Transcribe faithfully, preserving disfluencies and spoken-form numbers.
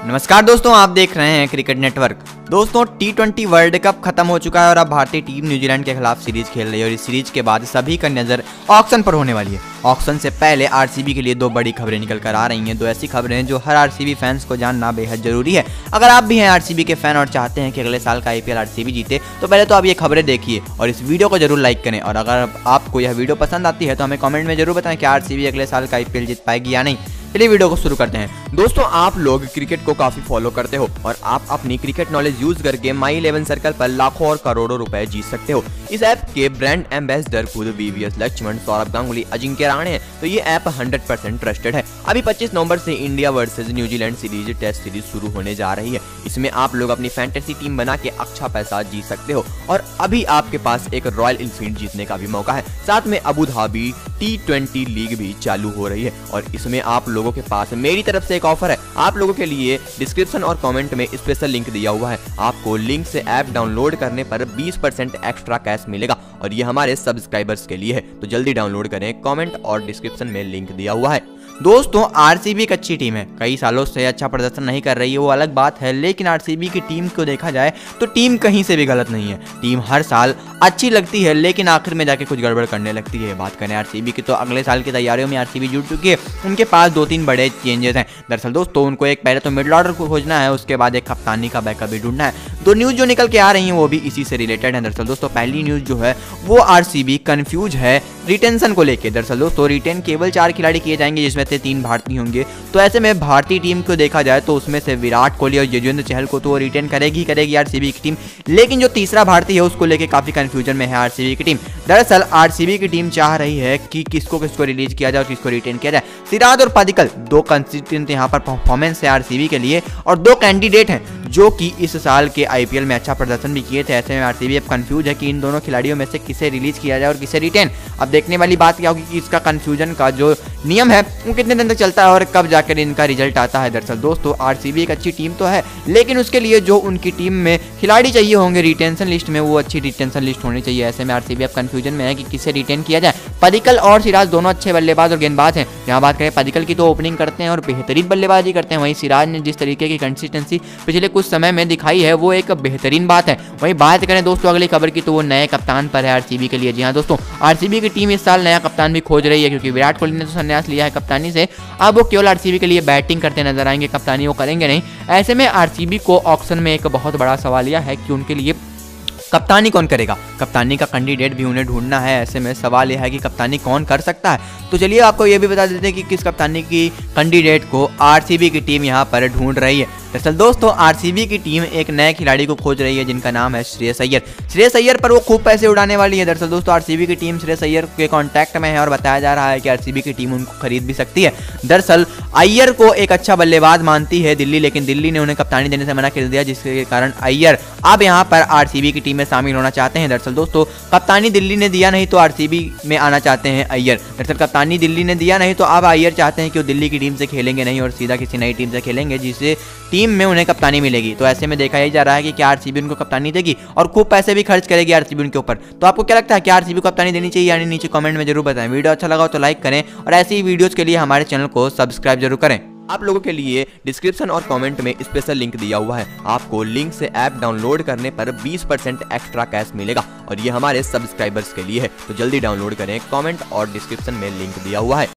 नमस्कार दोस्तों, आप देख रहे हैं क्रिकेट नेटवर्क। दोस्तों, टी ट्वेंटी वर्ल्ड कप खत्म हो चुका है और अब भारतीय टीम न्यूजीलैंड के खिलाफ सीरीज खेल रही है और इस सीरीज के बाद सभी का नजर ऑक्शन पर होने वाली है। ऑक्शन से पहले आरसीबी के लिए दो बड़ी खबरें निकल कर आ रही हैं, दो ऐसी खबरें हैं जो हर आरसीबी फैंस को जानना बेहद जरूरी है। अगर आप भी हैं आरसीबी के फैन और चाहते हैं कि अगले साल का आईपीएल आरसीबी जीते, तो पहले तो आप ये खबरें देखिए और इस वीडियो को जरूर लाइक करें। और अगर आपको यह वीडियो पसंद आती है तो हमें कमेंट में जरूर बताएं कि आरसीबी अगले साल का आईपीएल जीत पाएगी या नहीं। चलिए वीडियो को शुरू करते हैं। दोस्तों, आप लोग क्रिकेट को काफी फॉलो करते हो और आप अपनी क्रिकेट नॉलेज यूज करके माई इलेवन सर्कल पर लाखों और करोड़ों रुपए जीत सकते हो। इस ऐप के ब्रांड एम्बेसडर खुद वीवीएस लक्ष्मण, सौरभ गांगुली, अजिंक्य रहाणे हैं, तो ये ऐप हंड्रेड परसेंट ट्रस्टेड है। अभी पच्चीस नवंबर से India versus New Zealand series test series शुरू होने जा रही है। इसमें आप लोग अपनी फैंटेसी टीम बना के अच्छा पैसा जीत सकते हो और अभी आपके पास एक रॉयल एनफील्ड जीतने का भी मौका है। साथ में Abu Dhabi T twenty league भी चालू हो रही है और इसमें आप लोगों के पास मेरी तरफ से एक ऑफर है। आप लोगों के लिए डिस्क्रिप्शन और कमेंट में स्पेशल लिंक दिया हुआ है। आपको लिंक से ऐप डाउनलोड करने पर बीस परसेंट एक्स्ट्रा कैश मिलेगा और ये हमारे सब्सक्राइबर्स के लिए है, तो जल्दी डाउनलोड करें। कमेंट और डिस्क्रिप्शन में लिंक दिया हुआ है। दोस्तों, आरसीबी एक अच्छी टीम है, कई सालों से अच्छा प्रदर्शन नहीं कर रही है, वो अलग बात है, लेकिन आरसीबी की टीम को देखा जाए तो टीम कहीं से भी गलत नहीं है। टीम हर साल अच्छी लगती है लेकिन आखिर में जाके कुछ गड़बड़ करने लगती है। बात करें आरसीबी की तो अगले साल की तैयारियों में आरसीबी जुट चुकी है। उनके पास दो तीन बड़े चेंजेस हैं। दरअसल दोस्तों, उनको एक पहले तो मिडल ऑर्डर को खोजना है, उसके बाद एक कप्तानी का बैकअप भी ढूंढना है। दो न्यूज जो निकल के आ रही हैं वो भी इसी से रिलेटेड है। दरअसल दोस्तों, पहली न्यूज जो है वो आरसीबी कंफ्यूज है रिटेंशन को लेकर। दरअसल दोस्तों, रिटेन केवल चार खिलाड़ी किए जाएंगे जिसमें से तीन भारतीय होंगे। तो ऐसे में भारतीय टीम को देखा जाए तो उसमें से विराट कोहली और युजवेंद्र चहल को तो रिटेन करेगी करेगी आरसीबी की टीम, लेकिन जो तीसरा भारतीय है उसको लेकर काफी कंफ्यूजन में है आरसीबी की टीम। दरअसल आरसीबी की टीम चाह रही है कि किसको किसको रिलीज किया जाए और किसको रिटेन किया जाए। सिराज और पादिकल दो कंसिस्टेंट यहाँ पर परफॉर्मेंस है आरसीबी के लिए और दो कैंडिडेट हैं जो कि इस साल के आईपीएल में अच्छा प्रदर्शन भी किए थे। ऐसे में आरसीबी अब कंफ्यूज है कि इन दोनों खिलाड़ियों में से किसे रिलीज किया जाए और किसे रिटेन। अब देखने वाली बात क्या होगी कि इसका कंफ्यूजन का जो नियम है वो कितने दिन तक चलता है और कब जाकर इनका रिजल्ट आता है। दरअसल दोस्तों, आरसीबी एक अच्छी टीम तो है लेकिन उसके लिए जो उनकी टीम में खिलाड़ी चाहिए होंगे रिटेंशन लिस्ट में, वो अच्छी रिटेंशन लिस्ट होनी चाहिए। ऐसे में आरसीबी अब कंफ्यूजन में है कि किसे रिटेन किया जाए। पादिकल और सिराज दोनों अच्छे बल्लेबाज और गेंदबाज हैं। यहाँ बात करें पादिकल की तो ओपनिंग करते हैं और बेहतरीन बल्लेबाजी करते हैं, वहीं सिराज ने जिस तरीके की कंसिस्टेंसी पिछले कुछ समय में दिखाई है वो एक बेहतरीन बात है। वहीं बात करें दोस्तों अगली खबर की तो वो नए कप्तान पर है आरसीबी के लिए। जी हाँ दोस्तों, आरसीबी की टीम इस साल नया कप्तान भी खोज रही है क्योंकि विराट कोहली ने तो संन्यास लिया है कप्तानी से। अब वो केवल आरसीबी के लिए बैटिंग करते नजर आएंगे, कप्तानी वो करेंगे नहीं। ऐसे में आरसीबी को ऑक्शन में एक बहुत बड़ा सवाल यह है कि उनके लिए कप्तानी कौन करेगा। कप्तानी का कैंडिडेट भी उन्हें ढूंढना है। ऐसे में सवाल यह है कि कप्तानी कौन कर सकता है। तो चलिए आपको यह भी बता देते हैं कि किस कप्तानी की कैंडिडेट को आरसीबी की टीम यहां पर ढूंढ रही है। दरअसल दोस्तों, आरसीबी की टीम एक नए खिलाड़ी को खोज रही है जिनका नाम है श्रेयस अय्यर। श्रेयस अय्यर पर वो खूब पैसे उड़ाने वाली है। दरअसल दोस्तों, आरसीबी की टीम श्रेयस अय्यर के कांटेक्ट में है और बताया जा रहा है कि आरसीबी की टीम उनको खरीद भी सकती है। दरअसल अय्यर को एक अच्छा बल्लेबाज मानती है दिल्ली, लेकिन दिल्ली ने उन्हें कप्तानी देने से मना कर दिया, जिसके कारण अय्यर अब यहाँ पर आरसीबी की टीम में शामिल होना चाहते हैं। दरअसल दोस्तों, कप्तानी दिल्ली ने दिया नहीं तो आरसीबी में आना चाहते हैं अय्यर। दरअसल कप्तानी दिल्ली ने दिया नहीं तो अब अय्यर चाहते हैं कि वो दिल्ली की टीम से खेलेंगे नहीं और सीधा किसी नई टीम से खेलेंगे जिससे टीम में उन्हें कप्तानी मिलेगी। तो ऐसे में देखा ही जा रहा है कि क्या आरसीबी उनको कप्तानी देगी और खूब पैसे भी खर्च करेगी आरसीबी उनके ऊपर। तो आपको क्या लगता है कि आरसीबी को कप्तानी देनी चाहिए यानी नीचे कमेंट में जरूर बताएं। वीडियो अच्छा लगा तो लाइक करें और ऐसी ही वीडियोस के लिए हमारे चैनल को सब्सक्राइब जरूर करें। आप लोगों के लिए डिस्क्रिप्शन और कमेंट में स्पेशल लिंक दिया हुआ है। आपको लिंक से ऐप डाउनलोड करने पर बीस परसेंट एक्स्ट्रा कैश मिलेगा और ये हमारे सब्सक्राइबर्स के लिए है, तो जल्दी डाउनलोड करें। कमेंट और डिस्क्रिप्शन में लिंक दिया हुआ है।